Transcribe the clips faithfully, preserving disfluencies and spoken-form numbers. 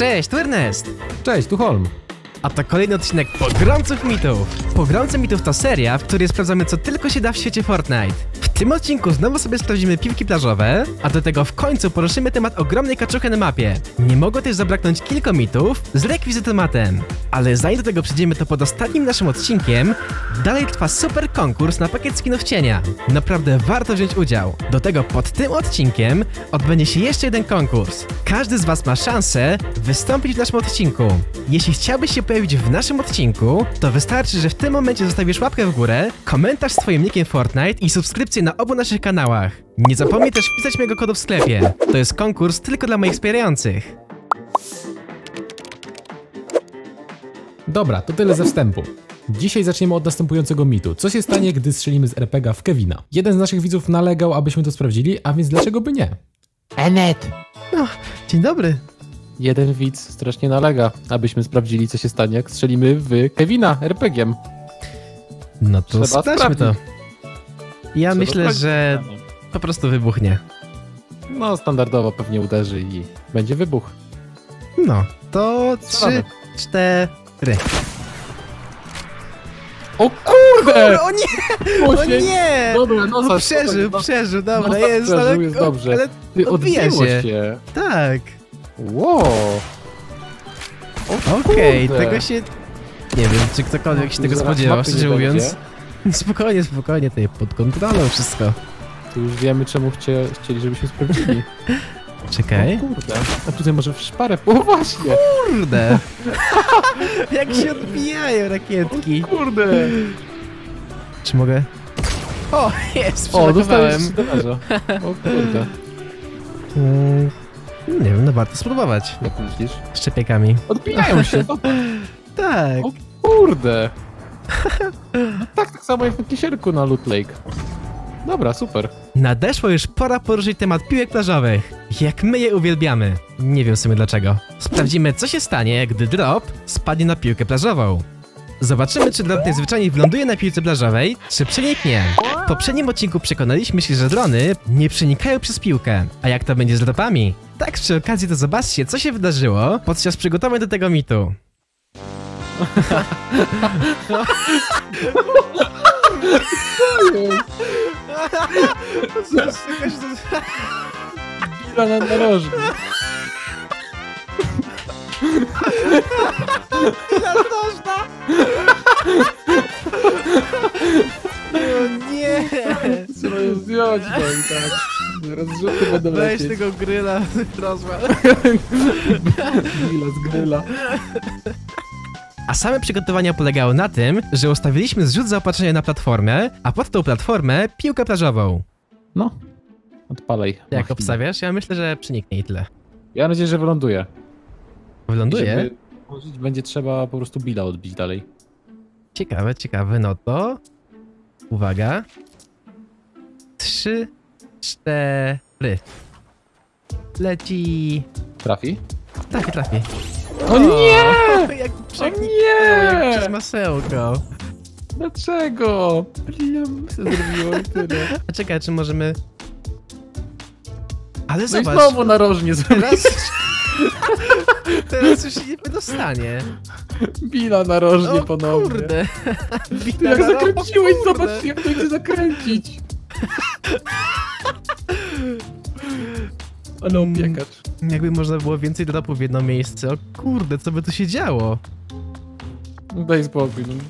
Cześć, tu Ernest! Cześć, tu Holm. A to kolejny odcinek Pogromców Mitów. Pogromcy Mitów to seria, w której sprawdzamy co tylko się da w świecie Fortnite. W tym odcinku znowu sobie sprawdzimy piłki plażowe, a do tego w końcu poruszymy temat ogromnej kaczuchy na mapie. Nie mogło też zabraknąć kilku mitów z rekwizytomatem. Ale zanim do tego przejdziemy, to pod ostatnim naszym odcinkiem dalej trwa super konkurs na pakiet skinów cienia. Naprawdę warto wziąć udział. Do tego pod tym odcinkiem odbędzie się jeszcze jeden konkurs. Każdy z was ma szansę wystąpić w naszym odcinku. Jeśli chciałbyś się pojawić w naszym odcinku, to wystarczy, że w tym momencie zostawisz łapkę w górę, komentarz z twoim nickiem Fortnite i subskrypcję na obu naszych kanałach. Nie zapomnij też wpisać mojego kodu w sklepie. To jest konkurs tylko dla moich wspierających. Dobra, to tyle ze wstępu. Dzisiaj zaczniemy od następującego mitu. Co się stanie, gdy strzelimy z er pe ga w Kevina? Jeden z naszych widzów nalegał, abyśmy to sprawdzili, a więc dlaczego by nie? Enet! No, dzień dobry. Jeden widz strasznie nalega, abyśmy sprawdzili, co się stanie, jak strzelimy w Kevina er pe giem. No to Trzeba sprawdźmy to. Ja Trzeba myślę, sprawdzić, że co się stanie. po prostu wybuchnie. No, standardowo pewnie uderzy i będzie wybuch. No, to trzy, Strzelamy. cztery. O kurde! O nie! O Osiem. nie! Dobra, no No, przeżył, przeżył, dobra, no, jest, przeżył, ale, jest dobrze. ale Ty, odbija odbiło się. się. Tak. Wow. Okej, kurde. tego się... Nie wiem, czy ktokolwiek się tego Zaraz spodziewał, mapy nie szczerze mówiąc. będzie. Spokojnie, spokojnie, tutaj pod kontrolą wszystko. Tu już wiemy, czemu chcie, chcieli, żebyśmy sprawdzili. Czekaj. O kurde. A tutaj może w szparę. O właśnie! Kurde! Jak się odbijają rakietki. Kurde! Czy mogę... O, jest, O, dostałeś przelakowałem. O kurde. Mm, nie wiem, no warto spróbować. Jak myślisz? Szczepiekami. Odbijają się. Zobacz. Tak. O kurde! No tak, tak samo jak na kisierku na Loot Lake. Dobra, super. Nadeszła już pora poruszyć temat piłek plażowych. Jak my je uwielbiamy. Nie wiem w sumie dlaczego. Sprawdzimy, co się stanie, gdy drop spadnie na piłkę plażową. Zobaczymy, czy drop najzwyczajniej wyląduje na piłce plażowej, czy przeniknie. W poprzednim odcinku przekonaliśmy się, że drony nie przenikają przez piłkę. A jak to będzie z dropami? Tak przy okazji to zobaczcie, co się wydarzyło podczas przygotowań do tego mitu. Bila na narożni. O nie! Trzeba ją zdjąć, no i tak. Rozrzuty będą Weź lecieć. tego gryla, rozwal. Bila z gryla. A same przygotowania polegały na tym, że ustawiliśmy zrzut zaopatrzenia na platformę, a pod tą platformę piłkę plażową. No. Odpalaj. Jak machinę. obstawiasz? Ja myślę, że przeniknie i tyle. Ja mam nadzieję, że wyląduje. Wyląduje? Żeby użyć, będzie trzeba po prostu Bila odbić dalej. Ciekawe, ciekawe, no to... Uwaga. Trzy, cztery. Leci... Trafi? Trafi, trafi. O nie! Jak O przeniknęło, nie! jak przez masełko. Dlaczego? Blim się zrobiło i tyle. A czekaj, czy możemy... Ale No i zobacz, znowu narożnie zrobił. teraz... teraz już się nie wydostanie. Bila narożnie O ponownie. kurde. Ty jak zakręciłeś, O kurde. zobacz jak to idzie zakręcić. Ale opiekacz. Jakby można było więcej dropów w jedno miejsce. O kurde, co by tu się działo? Daj spokój. No.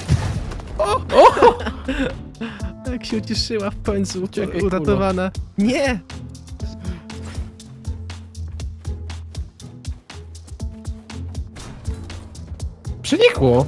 Jak się ucieszyła w końcu, Uciekaj, uratowana. Nie! Przenikło.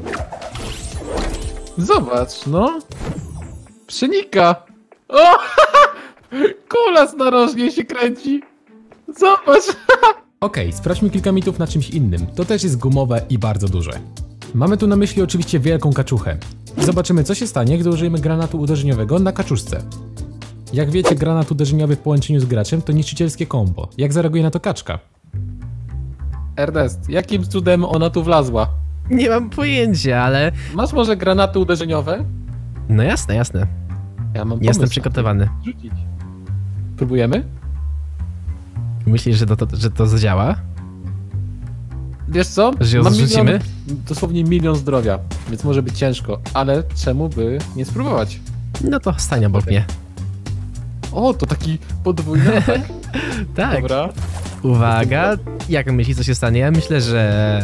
Zobacz, no. Przenika. O! Kula z narożnie się kręci. Zobacz. Okej, sprawdźmy kilka mitów na czymś innym. To też jest gumowe i bardzo duże. Mamy tu na myśli oczywiście wielką kaczuchę. Zobaczymy, co się stanie, gdy użyjemy granatu uderzeniowego na kaczuszce. Jak wiecie, granat uderzeniowy w połączeniu z graczem to niszczycielskie kombo. Jak zareaguje na to kaczka? Ernest, jakim cudem ona tu wlazła? Nie mam pojęcia, ale... Masz może granaty uderzeniowe? No jasne, jasne. Ja mam Jestem pomysł. przygotowany. Rzucić. Próbujemy? Myślisz, że to, to, że to zadziała? Wiesz co? Że ją Mam zrzucimy? milion, dosłownie milion zdrowia, więc może być ciężko, ale czemu by nie spróbować? No to stań obok mnie. O, to taki podwójny atak. Tak. Dobra. Uwaga, jak myślisz, co się stanie? Ja myślę, że...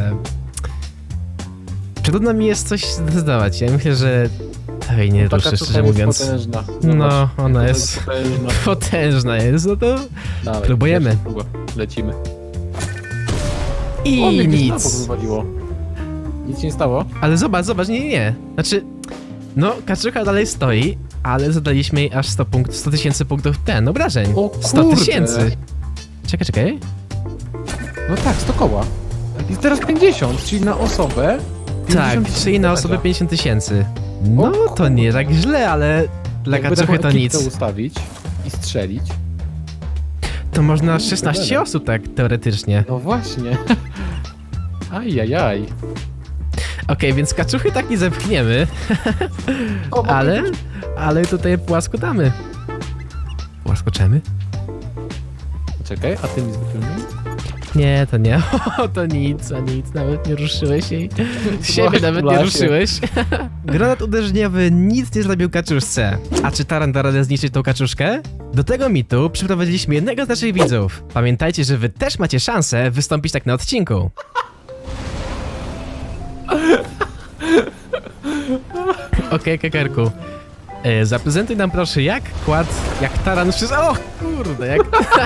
Trudno mi jest coś zdecydować. Ja myślę, że... Ej, nie ruszę, szczerze mówiąc. Potężna. No, Zobacz, ona jaka jest... potężna. Potężna jest, no to... Dawaj, Próbujemy. pierwsza próba. Lecimy. I O, mnie gdzieś na bok nic. wywaliło. Nic się nie stało? Ale zobacz, zobacz, nie, nie, nie. Znaczy... No, kaczucha dalej stoi, ale zadaliśmy jej aż sto punktów, sto tysięcy punktów ten, obrażeń. O sto kurde. tysięcy. Czekaj, czekaj. No tak, sto koła. I teraz pięćdziesiąt, czyli na osobę. Tak, pięćdziesiąt czyli na tysięcy osobę obrażeń. pięćdziesiąt tysięcy. No, O to nie tak źle, ale dla Jakby kaczuchy taką to ekipkę nic. ustawić i strzelić. To można szesnaście Dobra. osób tak teoretycznie. No właśnie. Ajajaj. Okej, więc kaczuchy tak nie zepchniemy, O, mogę ale, być- ale tutaj płaskotamy. Płaskoczemy? Czekaj, a ty mi zwykle. Nie, to nie. O, to nic, a nic, nawet nie ruszyłeś jej. Siebie Byłaś nawet w nie lasie. ruszyłeś. Granat uderzeniowy nic nie zrobił kaczuszce. A czy Taran da radę zniszczyć tą kaczuszkę? Do tego mitu przyprowadziliśmy jednego z naszych widzów. Pamiętajcie, że wy też macie szansę wystąpić tak na odcinku. Okej, Kekerku. E, zaprezentuj nam proszę, jak kład, jak Taran przez... O kurde, jak...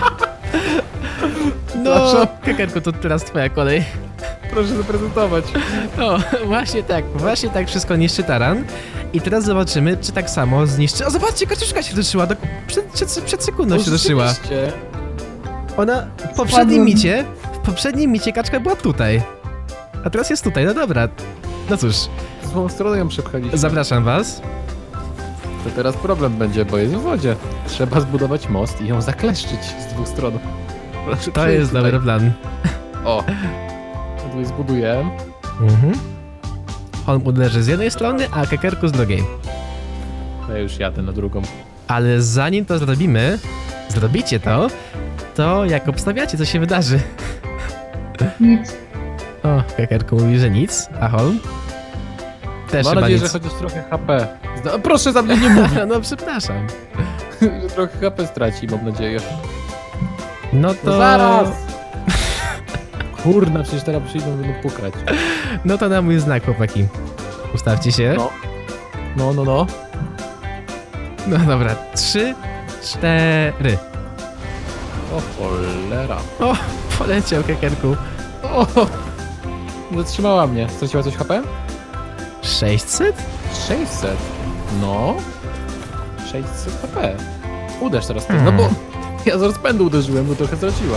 No, Proszę. Kekerku, to teraz twoja kolej. Proszę zaprezentować. O, właśnie tak, właśnie tak wszystko niszczy Taran. I teraz zobaczymy, czy tak samo zniszczy... O, zobaczcie, kaczuszka się ruszyła, do... przed, przed, przed sekundą się ruszyła. Rzeczywiście. Ona w poprzednim micie, w poprzednim micie kaczka była tutaj. A teraz jest tutaj, no dobra. No cóż, W złą stronę ją przepchaliśmy. zapraszam was. To teraz problem będzie, bo jest w wodzie. Trzeba zbudować most i ją zakleszczyć z dwóch stron. Proszę, To przyjdź jest tutaj. dobry plan. O. Ja tutaj zbuduję. Mhm. On uderzy z jednej strony, a Kekerku z drugiej. Ja już jadę na drugą. Ale zanim to zrobimy, zrobicie to, to jak obstawiacie, co się wydarzy? Nic. O, Kekerku mówi, że nic, a Holm? Też Mam chyba nadzieję, nic. że chociaż trochę H P. Zda Proszę za mnie nie mówić, No przepraszam. że trochę H P straci, mam nadzieję. No to... No zaraz! Kurna, przecież teraz przyjdą będą pukać. No to na mój znak, chłopaki. Ustawcie się. No. No, no, no. No dobra, trzy, cztery. O cholera. O, poleciał Kekerku. O! Zatrzymała mnie. Straciła coś H P? sześćset? sześćset. No. sześćset H P. Uderz teraz tym, Hmm. no bo ja z rozpędu uderzyłem, bo trochę straciła.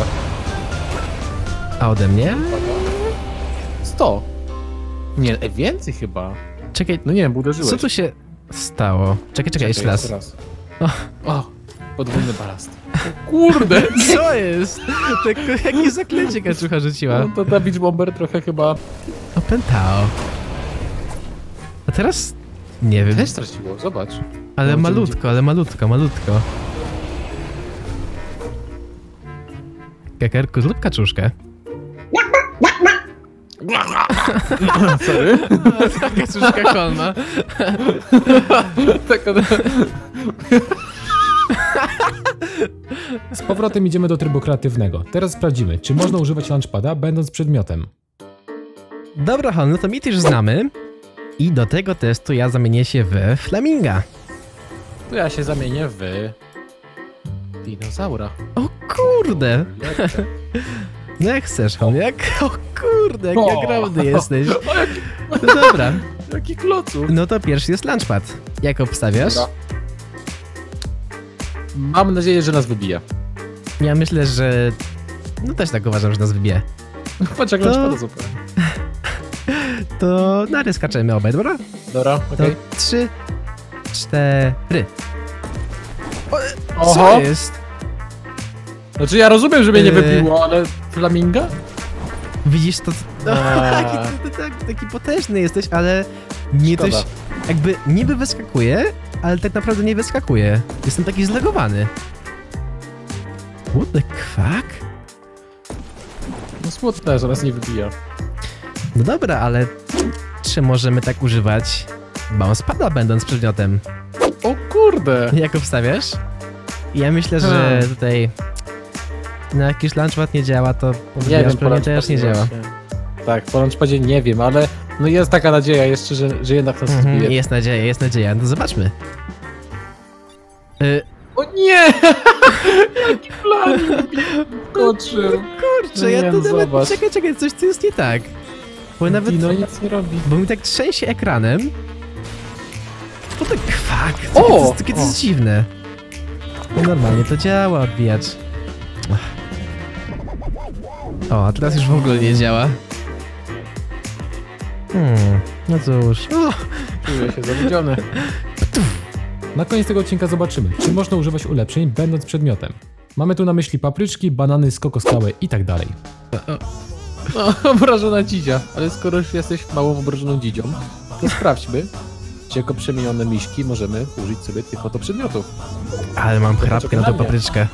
A ode mnie? sto. Nie, e, więcej chyba. Czekaj, No nie wiem, bo uderzyłeś. co tu się stało? Czekaj, czekaj, jeszcze raz. O. o, podwójny balast. O, kurde! Co jest? Tak, jakie zaklęcie kaczucha rzuciła? No to ta Beach Bomber trochę chyba Opętało. A teraz? Nie wiem, też straciło, zobacz. ale no, malutko, ale malutko, malutko. Kekerku, zrób kaczuszkę. Sorry. Kaczuszka Holma. Tak, ona... Z powrotem idziemy do trybu kreatywnego. Teraz sprawdzimy, czy można używać launchpada będąc przedmiotem. Dobra, Holm, no to mit już znamy. I do tego testu ja zamienię się w flaminga. To ja się zamienię w... dinozaura. O kurde! No jak chcesz, Holm, jak? O kurde, jaki O. ogromny jesteś. No dobra, Jaki klocu. no to pierwszy jest launchpad. Jak obstawiasz? Dobra. Mam nadzieję, że nas wybije. Ja myślę, że... No też tak uważam, że nas wybije. Patrz jak To- launchpada super. To na skaczemy obaj, dobra? Dobra, To okej. trzy, cztery. Co Oho! jest? Znaczy ja rozumiem, że mnie nie Yy. wybiło, ale flaminga? Widzisz to? No, Eee. taki, ty, tak, taki potężny jesteś, ale nie Szkoda. coś... Jakby niby wyskakuje, ale tak naprawdę nie wyskakuje. Jestem taki zlegowany. What the fuck? No smutne, że nas nie wybija. No dobra, ale czy możemy tak używać bouncepada będąc przedmiotem? O kurde! Jak obstawiasz? Ja myślę, że Hmm. tutaj na jakiś launchpad nie działa, to Nie wiem, pewnie po też nie launchpadzie działa. właśnie. Tak, po launchpadzie nie wiem, ale no jest taka nadzieja jeszcze, że, że jednak nas Mhm, zbije. jest nadzieja, jest nadzieja. No zobaczmy. Y, O nie! Jaki plan skoczył. kurczę, No ja nie, tu no nawet... zobacz. Czekaj, czekaj, coś tu jest nie tak. Bo nawet... No nic nie robi. Bo mi tak trzęsie ekranem. To tak kwak. O! To jest, takie to jest O! dziwne. No normalnie to działa, odbijacz. Ach. O, a teraz już w ogóle nie działa. Hmm, no cóż. O, Czuję się zawiedziony. Na koniec tego odcinka zobaczymy, czy można używać ulepszeń będąc przedmiotem. Mamy tu na myśli papryczki, banany, skokoskały i tak dalej. No, obrażona dzidzia. Ale skoro już jesteś małą obrażoną dzidzią, to sprawdźmy, czy jako przemienione miśki możemy użyć sobie tych oto przedmiotów. ale mam chrapkę na tą mnie. papryczkę.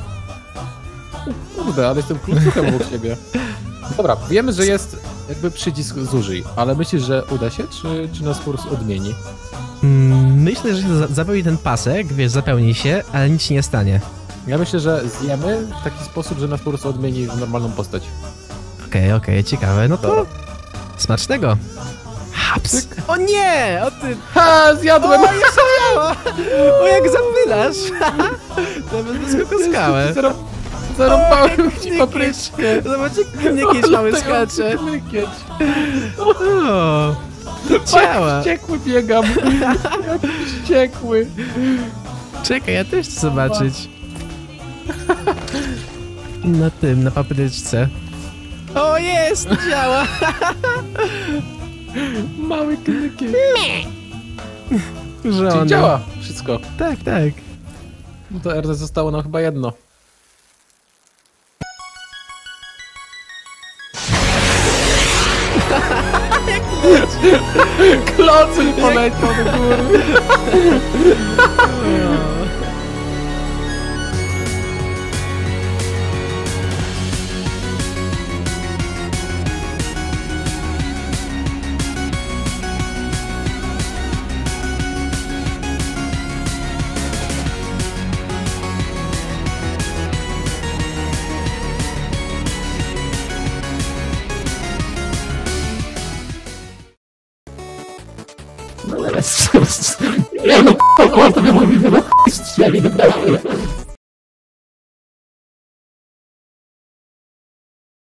Kurde, ale jestem kluczuchem obok siebie. Dobra, wiemy, że jest jakby przycisk zużyj, ale myślisz, że uda się, czy, czy nas po prostu odmieni? Mm, myślę, że się za- zapełni ten pasek, wiesz, zapełni się, ale nic się nie stanie. Ja myślę, że zjemy w taki sposób, że nas po prostu odmieni w normalną postać. Okej, okej, ciekawe, no to Dobra. smacznego. Haps. O nie! O ty... Ha, zjadłem! O, jeszcze działa! O, jak zapylasz! To będę skokoskałe. Zarą- Zarąbałem ci papryczkę. Zobaczcie, kniekieć mały skacze. Kniekieć. O, to działa. Jak wściekły biegam. Jak wściekły. Czekaj, ja też chcę zobaczyć. Na tym, na papryczce. O, jest! Działa! Mały kniekieć. Żona. Czyli działa wszystko. Tak, tak. No to R D zostało nam chyba jedno. Klocuj poleciał do góry. Ja no k***a, to by mówił, że strzeli do